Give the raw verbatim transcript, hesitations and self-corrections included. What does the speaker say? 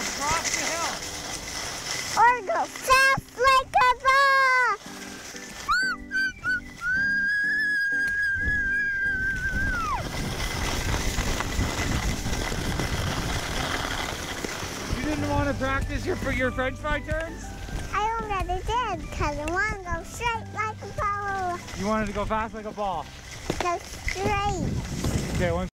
across the hill. Or go fast like a ball. You didn't want to practice your, your French fry turns? I already did, because I want to go straight like a ball. You wanted to go fast like a ball. Go straight. Okay, one